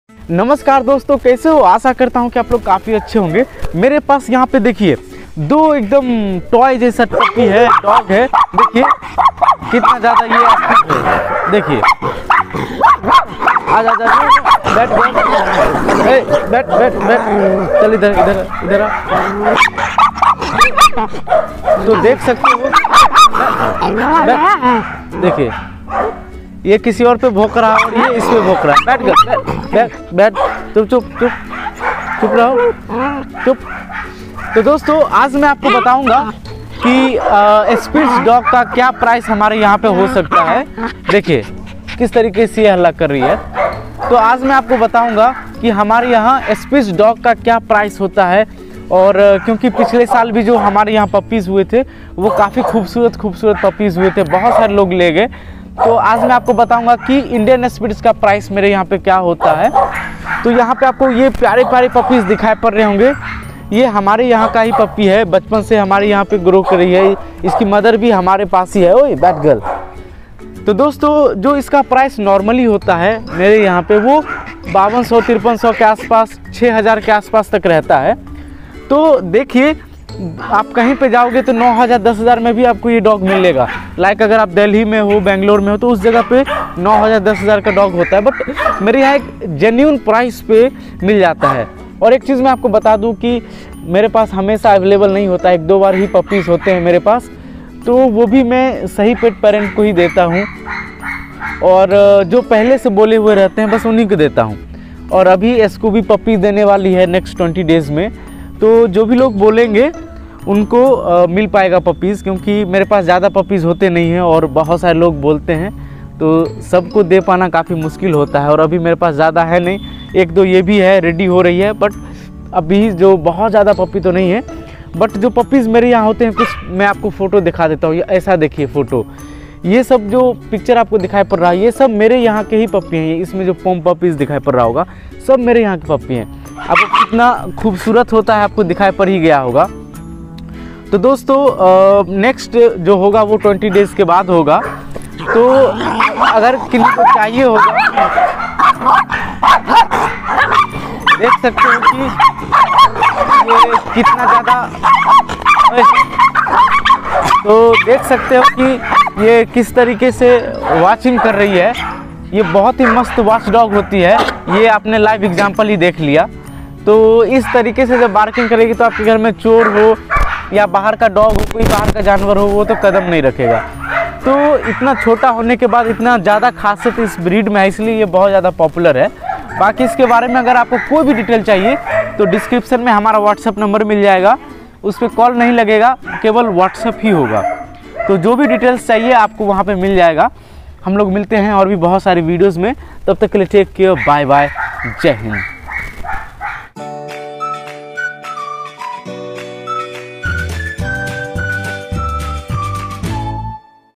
नमस्कार दोस्तों, कैसे हो? आशा करता हूँ कि आप लोग काफ़ी अच्छे होंगे। मेरे पास यहाँ पे देखिए दो एकदम टॉय जैसा पपी है, डॉग है। देखिए कितना ज़्यादा ये एक्टिव है। देखिए आ जा बैठ बैठ बैठ बैठ, चल इधर इधर इधर आ। तो देख सकते हो, देखिए ये किसी और पे भौंक रहा है और ये इस पे भौंक रहा है। बैठ गया, बैठ बैठ, चुप चुप चुप चुप रहो, चुप। तो दोस्तों आज मैं आपको बताऊंगा कि स्पिट्ज डॉग का क्या प्राइस हमारे यहाँ पे हो सकता है। देखिए किस तरीके से ये हल्ला कर रही है। तो आज मैं आपको बताऊंगा कि हमारे यहाँ स्पिट्ज डॉग का क्या प्राइस होता है। और क्योंकि पिछले साल भी जो हमारे यहाँ पपीज़ हुए थे वो काफ़ी खूबसूरत पपीज़ हुए थे, बहुत सारे लोग ले गए। तो आज मैं आपको बताऊंगा कि इंडियन स्पिट्ज का प्राइस मेरे यहाँ पे क्या होता है। तो यहाँ पे आपको ये प्यारे प्यारे पपीज़ दिखाई पड़ रहे होंगे। ये हमारे यहाँ का ही पपी है, बचपन से हमारे यहाँ पे ग्रो कर रही है। इसकी मदर भी हमारे पास ही है। ओए बैट गर्ल। तो दोस्तों जो इसका प्राइस नॉर्मली होता है मेरे यहाँ पे वो 5200-5300 के आसपास, 6000 के आसपास तक रहता है। तो देखिए आप कहीं पे जाओगे तो 9000 10,000 में भी आपको ये डॉग मिलेगा। लाइक अगर आप दिल्ली में हो, बेंगलोर में हो, तो उस जगह पे 9000 10,000 का डॉग होता है। बट मेरे यहाँ एक जेन्युइन प्राइस पे मिल जाता है। और एक चीज़ मैं आपको बता दूं कि मेरे पास हमेशा अवेलेबल नहीं होता, 1-2 बार ही पपीज़ होते हैं मेरे पास। तो वो भी मैं सही पेट पेरेंट को ही देता हूँ और जो पहले से बोले हुए रहते हैं बस उन्हीं को देता हूँ। और अभी इसको भी पपी देने वाली है नेक्स्ट 20 डेज़ में। तो जो भी लोग बोलेंगे उनको मिल पाएगा पपीज़, क्योंकि मेरे पास ज़्यादा पपीज़ होते नहीं हैं और बहुत सारे लोग बोलते हैं तो सबको दे पाना काफ़ी मुश्किल होता है। और अभी मेरे पास ज़्यादा है नहीं, 1-2 ये भी है, रेडी हो रही है। बट अभी जो बहुत ज़्यादा पपी तो नहीं है। बट जो पपीज़ मेरे यहाँ होते हैं कुछ मैं आपको फ़ोटो दिखा देता हूँ। ऐसा देखिए फ़ोटो, ये सब जो पिक्चर आपको दिखाई पड़ रहा है ये सब मेरे यहाँ के ही पपी हैं। इसमें जो पोम पपीज़ दिखाई पड़ रहा होगा सब मेरे यहाँ के पपी हैं। आपको कितना खूबसूरत होता है आपको दिखाई पड़ ही गया होगा। तो दोस्तों नेक्स्ट जो होगा वो 20 डेज़ के बाद होगा। तो अगर किसी को चाहिए होगा देख सकते हो कि ये कितना ज़्यादा, तो देख सकते हो कि ये किस तरीके से वॉचिंग कर रही है। ये बहुत ही मस्त वॉच डॉग होती है, ये आपने लाइव एग्जांपल ही देख लिया। तो इस तरीके से जब बार्किंग करेगी तो आपके घर में चोर हो या बाहर का डॉग हो, कोई बाहर का जानवर हो, वो तो कदम नहीं रखेगा। तो इतना छोटा होने के बाद इतना ज़्यादा खासियत इस ब्रीड में है, इसलिए ये बहुत ज़्यादा पॉपुलर है। बाकी इसके बारे में अगर आपको कोई भी डिटेल चाहिए तो डिस्क्रिप्शन में हमारा व्हाट्सएप नंबर मिल जाएगा। उस पर कॉल नहीं लगेगा, केवल व्हाट्सएप ही होगा। तो जो भी डिटेल्स चाहिए आपको वहाँ पे मिल जाएगा। हम लोग मिलते हैं और भी बहुत सारी वीडियोज़ में। तब तक के लिए टेक केयर, बाय बाय, जय हिंद।